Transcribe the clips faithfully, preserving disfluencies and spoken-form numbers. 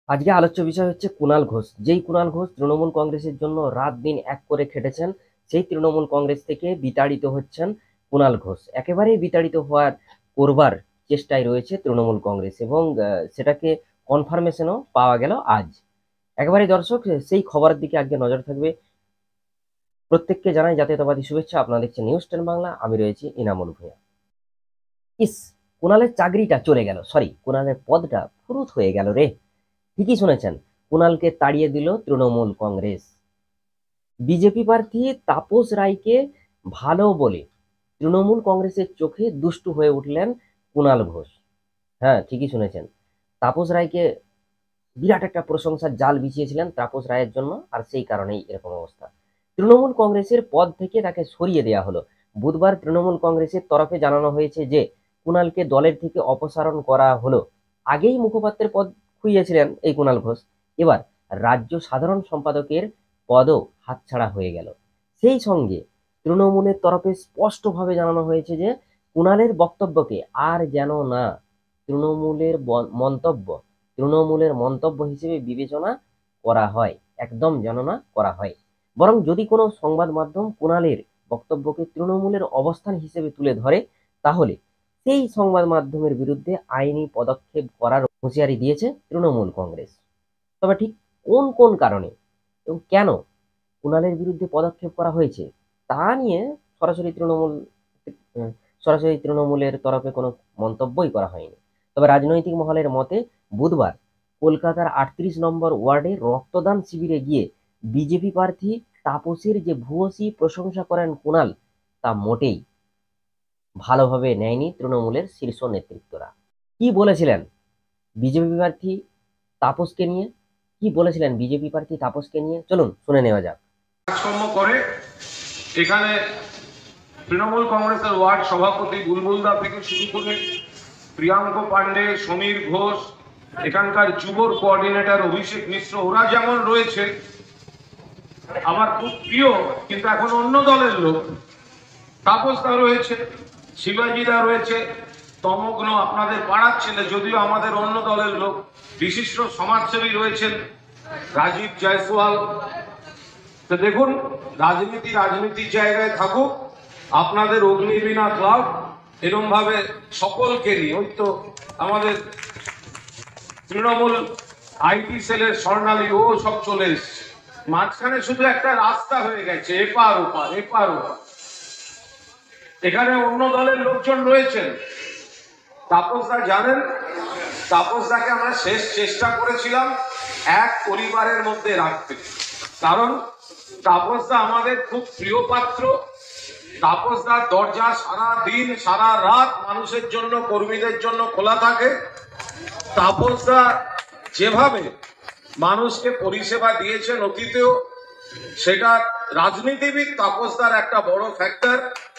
আজকে আলোচ্য বিষয় হচ্ছে কুণাল ঘোষ। যেই কুণাল ঘোষ তৃণমূল কংগ্রেসের জন্য রাত দিন এক করে খেটেছেন, সেই তৃণমূল কংগ্রেস থেকে বিতাড়িত হচ্ছেন কুণাল ঘোষ। একেবারেই বিতাড়িত হওয়ার করবার চেষ্টায় রয়েছে তৃণমূল কংগ্রেস এবং আহ, সেটাকে কনফার্মেশনও পাওয়া গেল আজ। একেবারে দর্শক, সেই খবরের দিকে আজকে নজর থাকবে। প্রত্যেককে জানাই জাতীয়তাবাদী শুভেচ্ছা। আপনারা দেখছেন নিউজ টেন বাংলা, আমি রয়েছি ইনামুল ভূঁইয়া। ইস, কুণালের চাকরিটা চলে গেল, সরি কুণালের পদটা ফুরুত হয়ে গেল রে। ঠিকই শুনেছেন, কুণালকে তাড়িয়ে দিল তৃণমূল কংগ্রেস। বিজেপি প্রার্থী তাপস রায়কে ভালো বলে তৃণমূল কংগ্রেসের চোখে দুষ্টু হয়ে উঠলেন কুণাল ঘোষ। হ্যাঁ, ঠিকই শুনেছেন, তাপস রায়কে বিরাট একটা প্রশংসার জাল বিছিয়েছিলেন তাপস রায়ের জন্য, আর সেই কারণেই এরকম অবস্থা। তৃণমূল কংগ্রেসের পদ থেকে তাকে সরিয়ে দেওয়া হলো। বুধবার তৃণমূল কংগ্রেসের তরফে জানানো হয়েছে যে কুণালকে দলের থেকে অপসারণ করা হলো। আগেই মুখপাত্রের পদ খুইয়েছিলেন এই কুণাল ঘোষ, এবার রাজ্য সাধারণ সম্পাদকের পদও হাতছাড়া হয়ে গেল। সেই সঙ্গে তৃণমূলের তরফে স্পষ্টভাবে জানানো হয়েছে যে কুণালের বক্তব্যকে আর যেন না তৃণমূলের মন্তব্য তৃণমূলের মন্তব্য হিসেবে বিবেচনা করা হয়, একদম যেন না করা হয়। বরং যদি কোনো সংবাদ মাধ্যম কুণালের বক্তব্যকে তৃণমূলের অবস্থান হিসেবে তুলে ধরে, তাহলে সেই সংবাদ মাধ্যমের বিরুদ্ধে আইনি পদক্ষেপ করার হুঁশিয়ারি দিয়েছে তৃণমূল কংগ্রেস। তবে ঠিক কোন কোন কারণে এবং কেন কুণালের বিরুদ্ধে পদক্ষেপ করা হয়েছে তা নিয়ে সরাসরি তৃণমূল আহ, সরাসরি তৃণমূলের তরফে কোনো মন্তব্যই করা হয়নি। তবে রাজনৈতিক মহলের মতে বুধবার কলকাতার আটত্রিশ নম্বর ওয়ার্ডে রক্তদান শিবিরে গিয়ে বিজেপি প্রার্থী তাপসের যে ভূয়সী প্রশংসা করেন কুণাল, তা মোটেই ভালোভাবে নেয়নি তৃণমূলের শীর্ষ নেতৃত্বরা। কি বলেছিলেন বিজেপি প্রার্থী তাপসকে নিয়ে কি বলেছিলেন বিজেপি প্রার্থী তাপসকে নিয়ে চলুন শুনে নেওয়া যাক। কাজকর্ম করে এখানে তৃণমূল কংগ্রেসের ওয়ার্ড সভাপতি বুলবুলদা থেকে শুরু করে প্রিয়াঙ্ক পান্ডে, সমীর ঘোষ, এখানকার যুবর কোঅর্ডিনেটর অভিষেক মিশ্র, ওরা যেমন রয়েছে আমার খুব প্রিয় কিন্তু এখন অন্য দলের লোক, তাপসদা রয়েছে, শিবাজিদা রয়েছে, তমগ্ন আপনাদের পাড়ার ছেলে যদিও আমাদের অন্য দলের লোক, বিশিষ্ট সমাজসেবী রয়েছেন রাজীব জয়সওয়াল। তো দেখুন, রাজনীতি রাজনীতির জায়গায় থাকুক, আপনাদের অগ্নিবীণা ক্লাব এরকম ভাবে সকলকে নিয়ে, ওই তো আমাদের তৃণমূল আইটি সেলের স্বর্ণালী, ও সব চলে এসছে, মাঝখানে শুধু একটা রাস্তা হয়ে গেছে, এপার ওপার এপার ওপার। এখানে অন্য দলের লোকজন রয়েছেন। তাপসদা জানেন, তাপসদাকে আমরা শেষ চেষ্টা করেছিলাম এক পরিবারের মধ্যে রাখতে, কারণ তাপসদা আমাদের খুব প্রিয় পাত্র। তাপসদার দরজা সারা দিন সারা রাত মানুষের জন্য, কর্মীদের জন্য খোলা থাকে। তাপসদা যেভাবে মানুষকে পরিষেবা দিয়েছেন অতীতেও, সেটা রাজনীতিবিদ তাপসদার একটা বড় ফ্যাক্টর।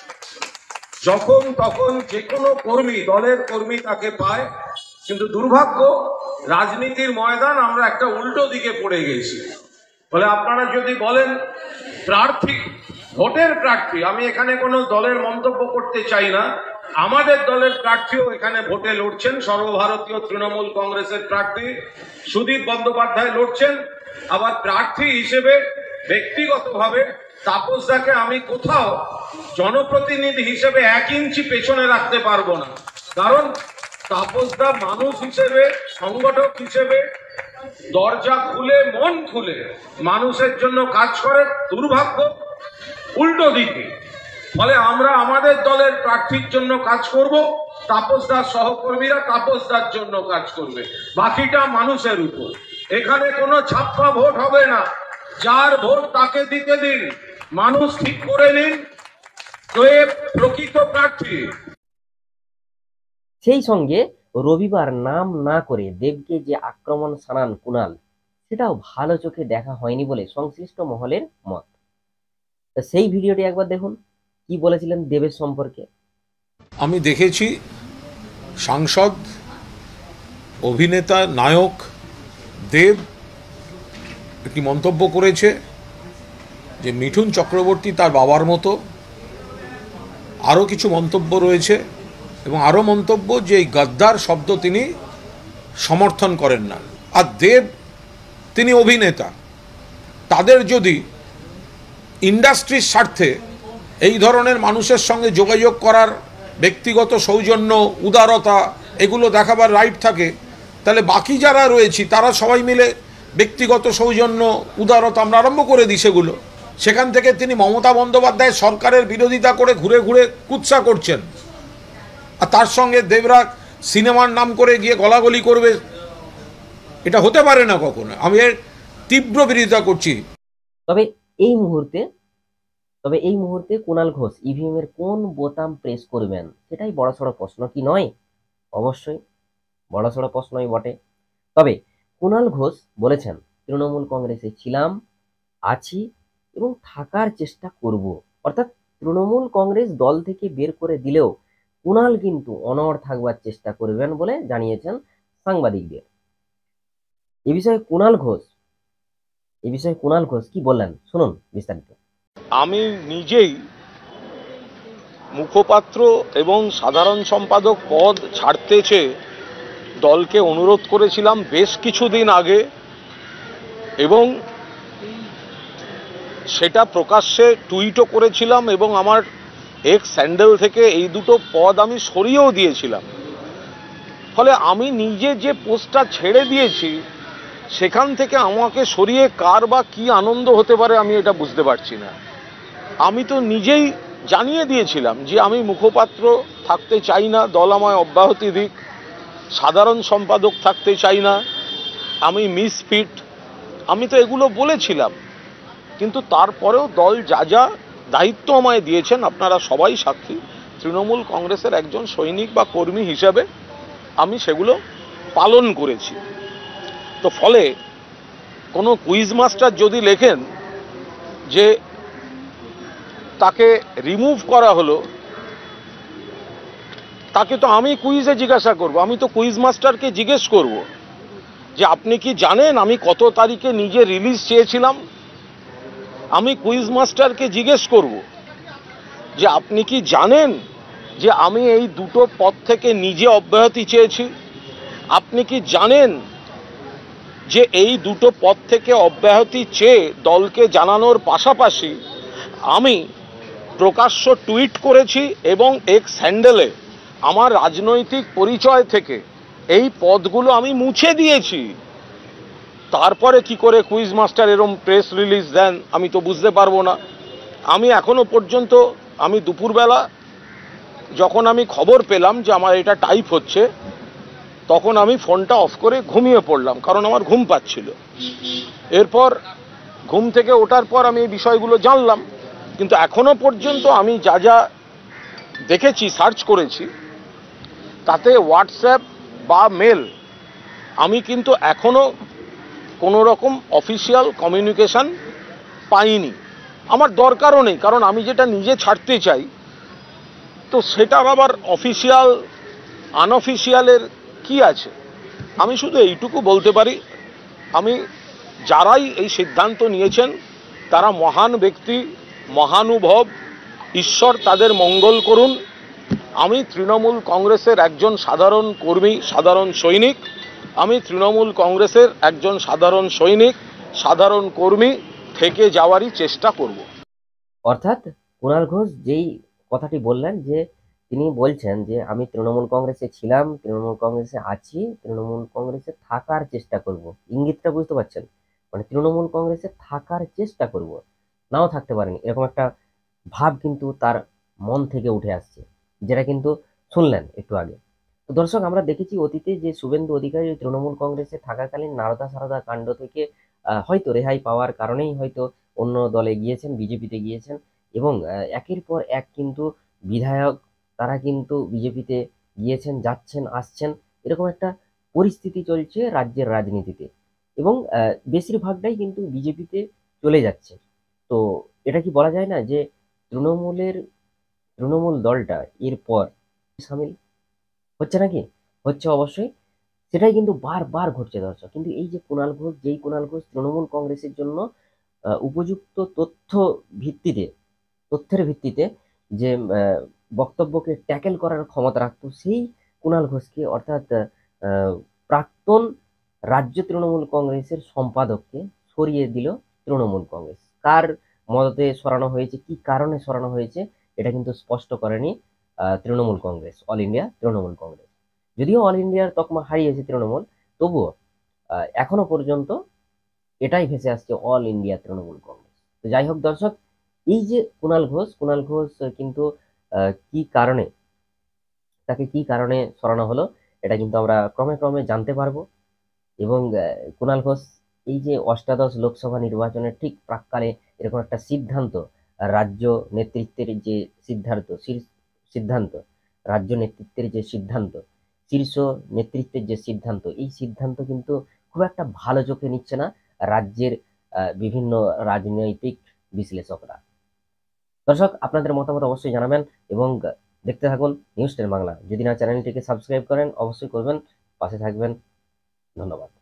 যখন তখন যে কোনো কর্মী, দলের কর্মী তাকে পায়, কিন্তু দুর্ভাগ্য রাজনীতির ময়দান আমরা একটা উল্টো দিকে পড়ে গেছি। বলে আপনারা যদি বলেন প্রার্থী, ভোটের প্রার্থী, আমি এখানে কোনো দলের মন্তব্য করতে চাই না, আমাদের দলের প্রার্থীও এখানে ভোটে লড়ছেন। সর্বভারতীয় তৃণমূল কংগ্রেসের প্রার্থী সুদীপ বন্দ্যোপাধ্যায় লড়ছেন। আবার প্রার্থী হিসেবে ব্যক্তিগতভাবে তাপসদাকে আমি কোথাও জনপ্রতিনিধি হিসেবে এক ইঞ্চি পেছনে রাখতে পারবো না, কারণ তাপসদা মানুষ হিসেবে, সংগঠক হিসেবে দরজা খুলে মন খুলে মানুষের জন্য কাজ করে। দুর্ভাগ্য উল্টো দিকে। ফলে আমরা আমাদের দলের প্রার্থীর জন্য কাজ করব, তাপসদার সহকর্মীরা তাপসদার জন্য কাজ করবে, বাকিটা মানুষের উপর। এখানে কোনো ছাপ্পা ভোট হবে না, যার ভোট তাকে দিতে দিন, মানুষ ঠিক করে নিন কে প্রকৃত প্রার্থী। সেই সঙ্গে রবিবার নাম না করে দেবকে যে আক্রমণ শানান কুণাল, সেটাও ভালো চোখে দেখা হয়নি বলে সংশ্লিষ্ট মহলের মত। সেই ভিডিওটি একবার দেখুন, কি বলেছিলেন দেবের সম্পর্কে। আমি দেখেছি সাংসদ, অভিনেতা, নায়ক দেব একটি মন্তব্য করেছে যে মিঠুন চক্রবর্তী তার বাবার মতো। আরও কিছু মন্তব্য রয়েছে এবং আরও মন্তব্য যে এই গদ্দার শব্দ তিনি সমর্থন করেন না। আর দেব তিনি অভিনেতা, তাদের যদি ইন্ডাস্ট্রির স্বার্থে এই ধরনের মানুষের সঙ্গে যোগাযোগ করার ব্যক্তিগত সৌজন্য, উদারতা এগুলো দেখাবার রাইট থাকে, তাহলে বাকি যারা রয়েছি তারা সবাই মিলে ব্যক্তিগত সৌজন্য, উদারতা আমরা আরম্ভ করে দিই সেগুলো। সেখান থেকে তিনি মমতা বন্দ্যোপাধ্যায় সরকারের বিরোধিতা করে ঘুরে ঘুরে কুৎসা করছেন, আর তার সঙ্গে দেবরাজ সিনেমার নাম করে গিয়ে গলাগলি করবে, এটা হতে পারে না কখনো। আমি এর তীব্র বিরোধিতা করছি। তবে এই মুহূর্তে তবে এই মুহূর্তে কুণাল ঘোষ ইভিএম এর কোন বোতাম প্রেস করবেন সেটাই বড়সড় প্রশ্ন, কি নয়? অবশ্যই বড়সড় প্রশ্নই বটে। তবে কুণাল ঘোষ বলেছেন, তৃণমূল কংগ্রেসে ছিলাম, আছি এবং থাকার চেষ্টা করব। অর্থাৎ তৃণমূল কংগ্রেস দল থেকে বের করে দিলেও কুণাল কিন্তু অনড় থাকবার চেষ্টা করবেন বলে জানিয়েছেন সাংবাদিকদের। এ বিষয়ে কুণাল ঘোষ এ বিষয়ে কুণাল ঘোষ কি বললেন শুনুন বিস্তারিত। আমি নিজেই মুখপাত্র এবং সাধারণ সম্পাদক পদ ছাড়তে চেয়ে দলকে অনুরোধ করেছিলাম বেশ কিছুদিন আগে, এবং সেটা প্রকাশ্যে টুইটও করেছিলাম এবং আমার এক্স স্যান্ডেল থেকে এই দুটো পদ আমি সরিয়েও দিয়েছিলাম। ফলে আমি নিজে যে পোস্টটা ছেড়ে দিয়েছি সেখান থেকে আমাকে সরিয়ে কার বা কী আনন্দ হতে পারে আমি এটা বুঝতে পারছি না। আমি তো নিজেই জানিয়ে দিয়েছিলাম যে আমি মুখপাত্র থাকতে চাই না, দল আমায় অব্যাহতি দিক, সাধারণ সম্পাদক থাকতে চাই না, আমি মিসফিট, আমি তো এগুলো বলেছিলাম। কিন্তু তারপরেও দল যা যা দায়িত্ব আমায় দিয়েছেন আপনারা সবাই সাক্ষী, তৃণমূল কংগ্রেসের একজন সৈনিক বা কর্মী হিসাবে আমি সেগুলো পালন করেছি। তো ফলে কোনো কুইজ মাস্টার যদি লেখেন যে তাকে রিমুভ করা হলো, তাকে তো আমি কুইজে জিজ্ঞাসা করব, আমি তো কুইজ মাস্টারকে জিজ্ঞেস করব যে আপনি কি জানেন আমি কত তারিখে নিজে রিলিজ চেয়েছিলাম। আমি কুইজ মাস্টারকে জিজ্ঞেস করব যে আপনি কি জানেন যে আমি এই দুটো পদ থেকে নিজে অব্যাহতি চেয়েছি। আপনি কি জানেন যে এই দুটো পদ থেকে অব্যাহতি চেয়ে দলকে জানানোর পাশাপাশি আমি প্রকাশ্য টুইট করেছি এবং এক্স হ্যান্ডেলে আমার রাজনৈতিক পরিচয় থেকে এই পদগুলো আমি মুছে দিয়েছি। তারপরে কি করে কুইজ মাস্টার এরম প্রেস রিলিজ দেন আমি তো বুঝতে পারবো না। আমি এখনো পর্যন্ত, আমি দুপুরবেলা যখন আমি খবর পেলাম যে আমার এটা টাইপ হচ্ছে, তখন আমি ফোনটা অফ করে ঘুমিয়ে পড়লাম, কারণ আমার ঘুম পাচ্ছিল। এরপর ঘুম থেকে ওঠার পর আমি এই বিষয়গুলো জানলাম, কিন্তু এখনো পর্যন্ত আমি যা যা দেখেছি, সার্চ করেছি, তাতে হোয়াটসঅ্যাপ বা মেল আমি কিন্তু এখনো কোনো রকম অফিসিয়াল কমিউনিকেশন পাইনি। আমার দরকারও নেই, কারণ আমি যেটা নিজে ছাড়তে চাই তো সেটার আবার অফিসিয়াল আনঅফিসিয়ালের কি আছে। আমি শুধু এইটুকু বলতে পারি, আমি যারাই এই সিদ্ধান্ত নিয়েছেন তারা মহান ব্যক্তি, মহানুভব, ঈশ্বর তাদের মঙ্গল করুন। আমি তৃণমূল কংগ্রেসের একজন সাধারণ কর্মী, সাধারণ সৈনিক। আমি তৃণমূল কংগ্রেসের একজন সাধারণ সৈনিক, সাধারণ কর্মী থেকে যাওয়ারই চেষ্টা করব। অর্থাৎ কুণাল ঘোষ যেই কথাটি বললেন যে তিনি বলছেন যে আমি তৃণমূল কংগ্রেসে ছিলাম, তৃণমূল কংগ্রেসে আছি, তৃণমূল কংগ্রেসে থাকার চেষ্টা করব। ইঙ্গিতটা বুঝতে পারছেন? মানে তৃণমূল কংগ্রেসে থাকার চেষ্টা করব, নাও থাকতে পারেন, এরকম একটা ভাব কিন্তু তার মন থেকে উঠে আসছে, যেটা কিন্তু শুনলেন একটু আগে। তো দর্শক, আমরা দেখেছি অতীতে যে শুভেন্দু অধিকারী তৃণমূল কংগ্রেসে থাকাকালীন নারদা সারদা কাণ্ড থেকে আহ, হয়তো রেহাই পাওয়ার কারণেই হয়তো অন্য দলে গিয়েছেন, বিজেপিতে গিয়েছেন, এবং আহ, একের পর এক কিন্তু বিধায়ক তারা কিন্তু বিজেপিতে গিয়েছেন, যাচ্ছেন, আসছেন, এরকম একটা পরিস্থিতি চলছে রাজ্যের রাজনীতিতে, এবং আহ, বেশিরভাগটাই কিন্তু বিজেপিতে চলে যাচ্ছে। তো এটা কি বলা যায় না যে তৃণমূলের তৃণমূল দলটা এরপর সামিল হচ্ছে নাকি? হচ্ছে অবশ্যই, সেটাই কিন্তু বারবার ঘটছে দর্শক। কিন্তু এই যে কুণাল ঘোষ, যেই কুণাল ঘোষ তৃণমূল কংগ্রেসের জন্য আহ, উপযুক্ত তথ্য ভিত্তিতে তথ্যের ভিত্তিতে যে আহ, বক্তব্যকে ট্যাকেল করার ক্ষমতা রাখতো, সেই কুণাল ঘোষকে, অর্থাৎ আহ, প্রাক্তন রাজ্য তৃণমূল কংগ্রেসের সম্পাদককে সরিয়ে দিল তৃণমূল কংগ্রেস। কার মদতে সরানো হয়েছে, কি কারণে সরানো হয়েছে, এটা কিন্তু স্পষ্ট করেনি আহ, Trinamool Congress, All India Trinamool Congress. যদিও অল ইন্ডিয়ার তকমা হারিয়েছে তৃণমূল, তবুও আহ, এখনো পর্যন্ত এটাই ভেসে আসছে অল ইন্ডিয়া তৃণমূল কংগ্রেস। তো যাই হোক দর্শক, এই যে কুণাল ঘোষ, কুণাল ঘোষ কিন্তু আহ, কি কারণে, তাকে কি কারণে সরানো হলো, এটা কিন্তু আমরা ক্রমে ক্রমে জানতে পারবো। এবং আহ, কুণাল ঘোষ এই যে অষ্টাদশ লোকসভা নির্বাচনের ঠিক প্রাক্কালে এরকম একটা সিদ্ধান্ত, রাজ্য নেতৃত্বের যে সিদ্ধান্ত শীর্ষ- সিদ্ধান্ত রাজ্য নেতৃত্বের যে সিদ্ধান্ত, শীর্ষ নেতৃত্বের যে সিদ্ধান্ত, এই সিদ্ধান্ত কিন্তু খুব একটা ভালো চোখে নিচ্ছে না রাজ্যের আহ, বিভিন্ন রাজনৈতিক বিশ্লেষকরা। দর্শক, আপনাদের মতামত অবশ্যই জানাবেন এবং দেখতে থাকুন নিউজ টেন বাংলা। যদি না চ্যানেলটিকে সাবস্ক্রাইব করেন অবশ্যই করবেন, পাশে থাকবেন। ধন্যবাদ।